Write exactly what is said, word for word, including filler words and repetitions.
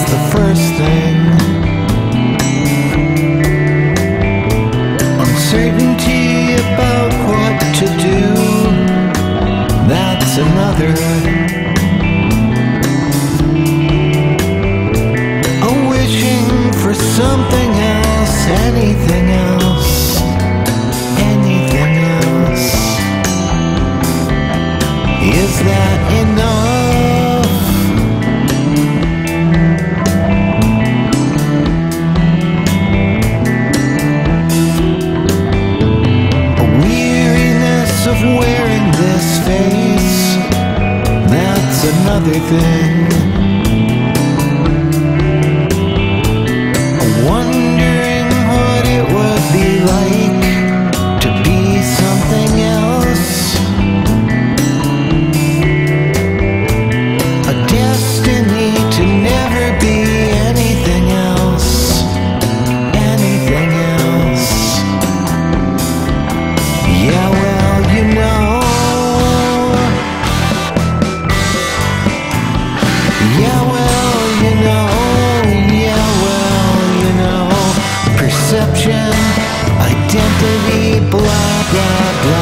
the first thing. Uncertainty about what to do, that's another. A wishing for something else, anything else, anything else. Is that enough? A weariness of wearing this face, that's another thing. Wondering what it would be like to be something else. A destiny to never be anything else, anything else. Yeah, well, you know. Yeah, well, you know. Yeah, well, you know. Perception, identity, blah, blah, blah.